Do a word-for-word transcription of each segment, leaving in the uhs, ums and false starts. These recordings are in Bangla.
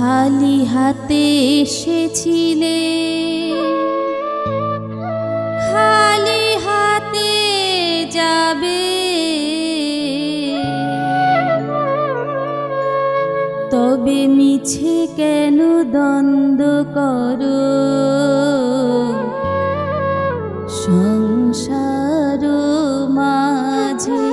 খালি হাতে এসেছিলে, খালি হাতে যাবে, তবে মিছে কেন দ্বন্দ্ব করো সংসার মাঝে।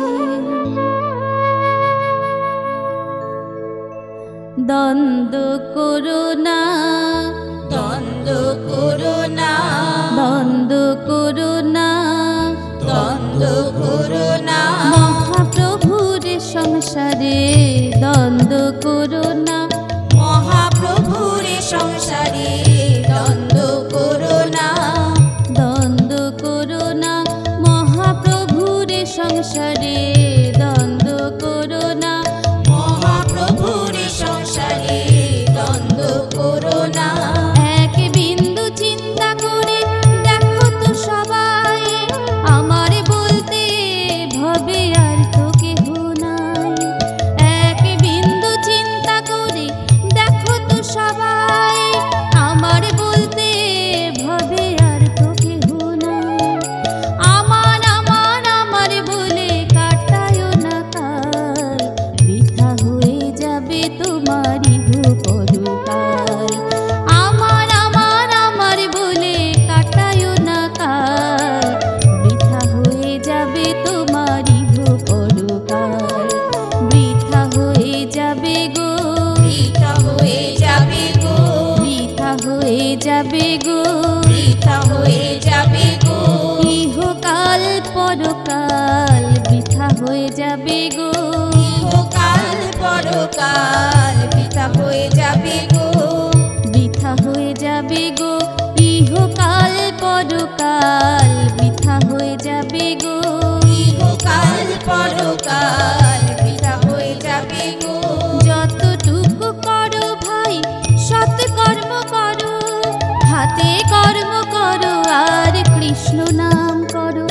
দ্বন্দ্ব করো না, দ্বন্দ্ব করো না, দ্বন্দ্ব করো না, দ্বন্দ্ব করো না, মহাপ্রভুর সংসারে দ্বন্দ্ব করো না, মহাপ্রভুর সংসারে দ্বন্দ্ব করো না, দ্বন্দ্ব করো না, মহাপ্রভুর সংসারে দ্বন্দ্ব করো না, মহাপ্রভুর সংসারে দ্বন্দ্ব করো না। এক বিন্দু চিন্তা করে দেখো তো সবাই, আমার বলতে ভবে আর তো কেহ নাই। এক বিন্দু চিন্তা করে দেখো তো সবাই, আমার বলতে ভবে আর তো কেহ নাই। আমার আমার আমার বলে কাটায় না কাল, বৃথা হয়ে যাবে তোমার ইহ পরকাল। আমার আমার আমার বলে কাটায় না কাল, বৃথা হয়ে যাবে তোমার ইহ পরকাল। বৃথা হয়ে যাবে গো, বৃথা হয়ে যাবে গো, বৃথা হয়ে যাবে গো, বৃথা হয়ে যাবে গো, ইহকাল পরকাল বৃথা হয়ে যাবে গো, ইহকাল পরকাল বৃথা হয়ে যাবে গো, বৃথা হয়ে যাবে গো, ইহকাল পরকাল বৃথা হয়ে যাবে গো, ইহকাল পরকাল বৃথা হয়ে যাবে গো। যতটুকু করো ভাই সৎ কর্ম করো, হাতে কর্ম করো আর কৃষ্ণ নাম করো।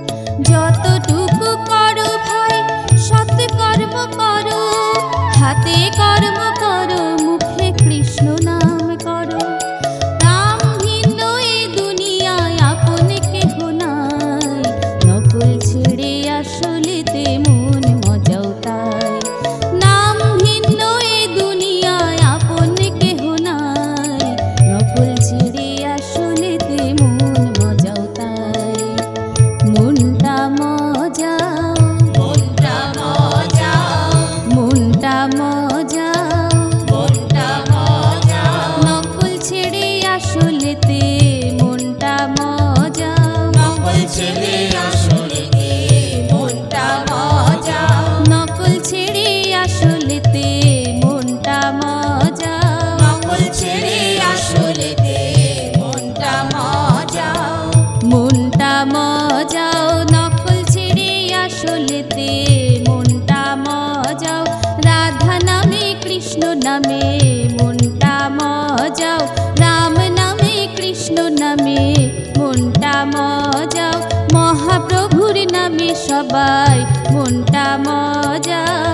যতটুকু করো ভাই সৎ কর্ম করো, হাতে কর্ম করো, মুখে কৃষ্ণ নাম করো। নাম ভিন্ন এ দুনিয়ায় আপন কেহ নাই, নকল ছেড়ে আসলেতে মন মজাও তাই। নাম ভিন্ন এ দুনিয়ায় আপন কেহ নাই, নকল ছেড়ে আসলেতে মন মজাও তাই। মনটা মজাও, মনটা মজাও, মনটা মজাও, মনটা মজাও, নকল ছেড়ে আসলেতে মনটা মজাও, নকল ছেড়ে আসলেতে মনটা মজাও, নকল ছেড়ে আসলেতে মনটা মজাও, নকল ছেড়ে আসলেতে মনটা মজাও, মনটা মজাও, নকল ছেড়ে আসলেতে মনটা মজাও। রাধা নামে কৃষ্ণ নামে মনটা মজাও, রাম নামে কৃষ্ণ নামে মনটা মজাও, মহাপ্রভুর নামে সবাই মনটা মজাও।